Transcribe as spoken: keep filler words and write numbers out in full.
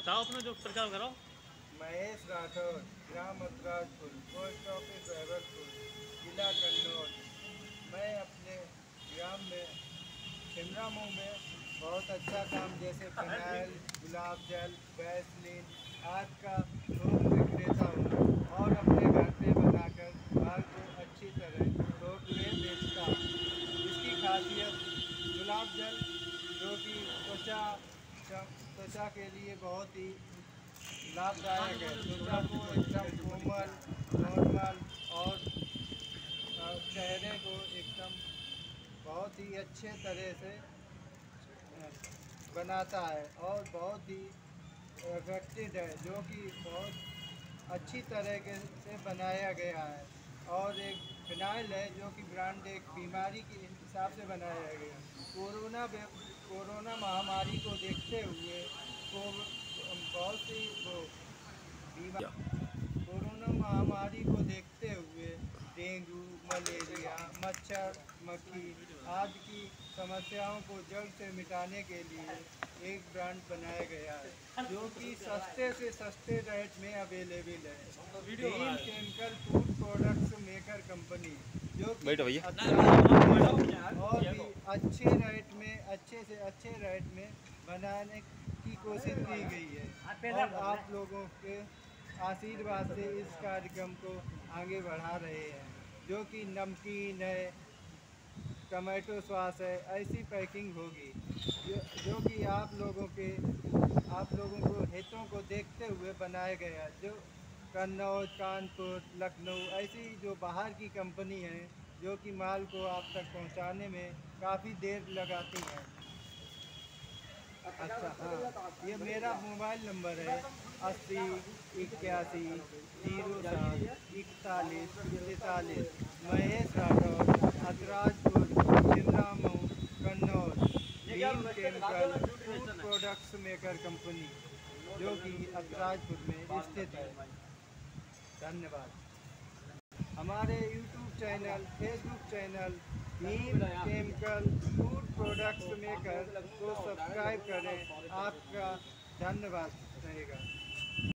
बताओ अपना जो प्रचार कराओ। महेश राठौर, ग्राम अतराजपुर, पोस्ट ऑफिस बैबरपुर, जिला कन्नौज। मैं अपने ग्राम में शिमला मुँह में बहुत अच्छा काम जैसे फिनाइल, गुलाब जल, वैसलीन आदि का थोक विक्रेता हूँ और अपने घर पे बनाकर माल को अच्छी तरह थोक में बेचता हूँ। इसकी खासियत गुलाब जल जो कि त्वचा त्वचा के लिए बहुत ही लाभदायक है। त्वचा को एकदम कोमल, नॉर्मल और चेहरे को एकदम बहुत ही अच्छे तरह से बनाता है और बहुत ही इफेक्टिव है, जो कि बहुत अच्छी तरीके से बनाया गया है। और एक फिनाइल है जो कि ब्रांड एक बीमारी के हिसाब से बनाया गया। कोरोना कोरोना महामारी को देखते हुए को बहुत सी वो बीमारी कोरोना महामारी को देखते हुए डेंगू, मलेरिया, मच्छर मक्खी आदि की समस्याओं को जड़ से मिटाने के लिए एक ब्रांड बनाया गया है जो कि सस्ते से सस्ते रेट में अवेलेबल है। Bhim chemical food products maker company जो कि और भी अच्छे रेट में अच्छे से अच्छे रेट में बनाने की कोशिश की गई है और आप लोगों के आशीर्वाद से इस कार्यक्रम को आगे बढ़ा रहे हैं, जो कि नमकीन है, टमाटो सॉस है, ऐसी पैकिंग होगी जो, जो कि आप लोगों के आप लोगों को हितों को देखते हुए बनाया गया है। जो कन्नौज, कानपुर, लखनऊ ऐसी जो बाहर की कंपनी है जो कि माल को आप तक पहुंचाने में काफ़ी देर लगाती हैं। अच्छा हाँ, ये मेरा मोबाइल नंबर है अस्सी इक्यासी जीरो सात इकतालीस तैंतालीस। महेश राठौर, अतराजपुर, शिमला मुँह, Kannauj. Bhim chemical food products maker company जो कि अतराजपुर में स्थित है। धन्यवाद। हमारे YouTube channel, Facebook channel Bhim chemical food products maker को सब्सक्राइब करें। आपका धन्यवाद रहेगा।